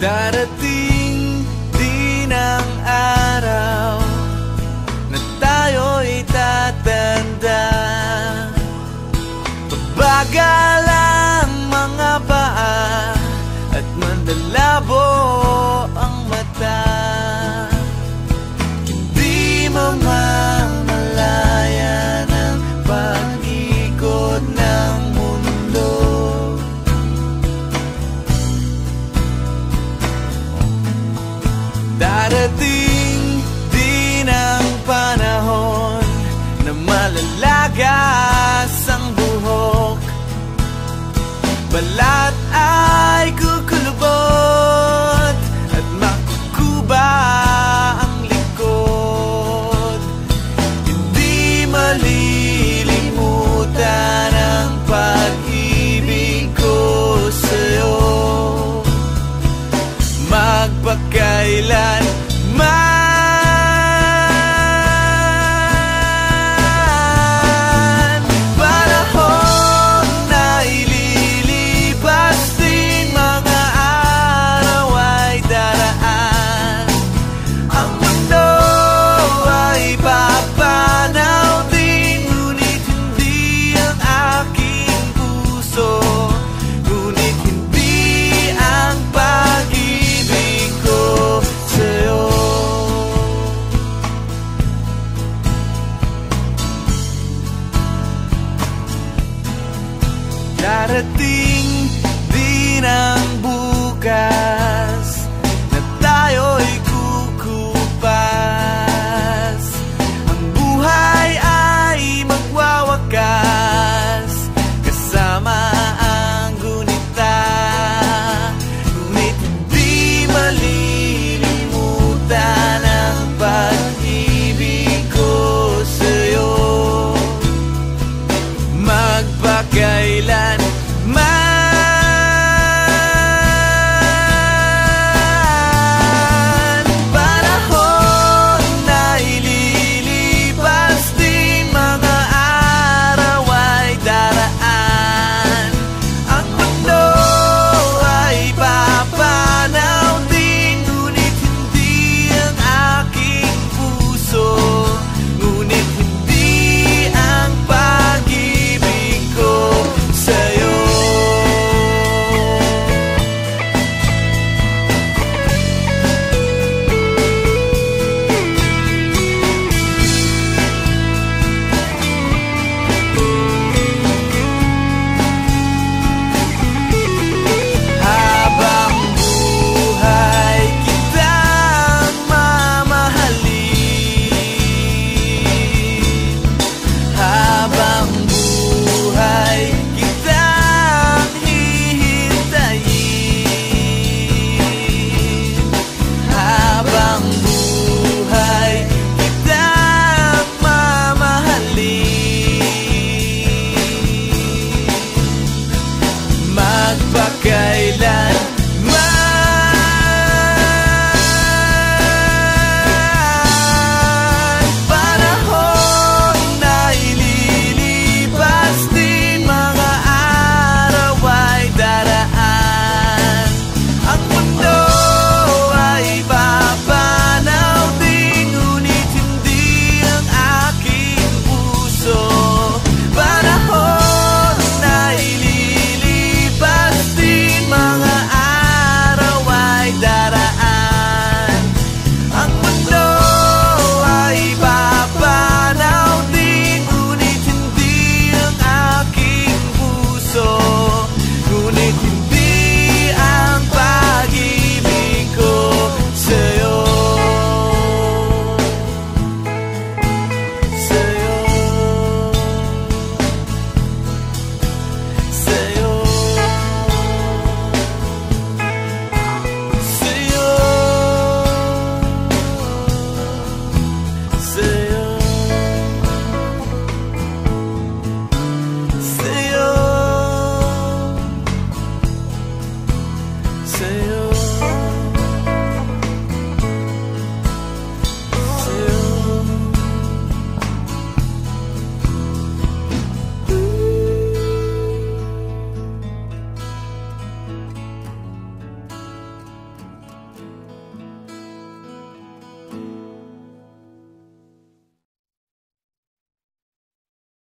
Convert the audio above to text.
Darating din ang araw na tayo'y tatanda. Pabagal ang mga paa at mandalabo ang mata. Hindi mamamalayan ang pag-ikot ng mundo. Darating din ang panahon na malalagas ang buhok. Balat ay kukulubot at makukuba ang likod. Hindi malilimutan ang pag-ibig ko sa'yo. Magpakailanman. Darating din ang bukas na tayo'y kukupas. Ang buhay ay magwawakas kasama ang gunita. Ngunit hindi malilimutan ang pag-ibig ko sa'yo. Magpakailanman. Magpakailanman.